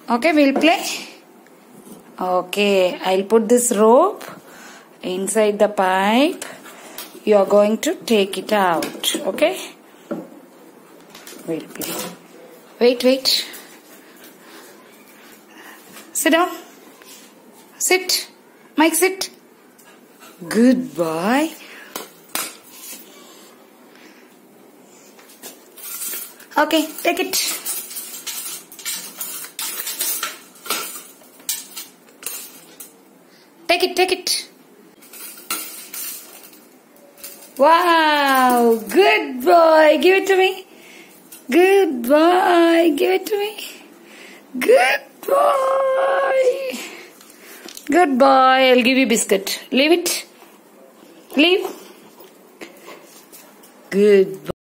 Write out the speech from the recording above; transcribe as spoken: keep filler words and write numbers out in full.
Okay, we'll play. Okay, I'll put this rope inside the pipe. You are going to take it out. Okay? We'll play. Wait, wait. Sit down. Sit. Mike, sit. Good boy. Okay, take it. Take it, take it. Wow, good boy. Give it to me. Good boy. Give it to me. Good boy. Good boy. I'll give you biscuit. Leave it. Leave. Good boy.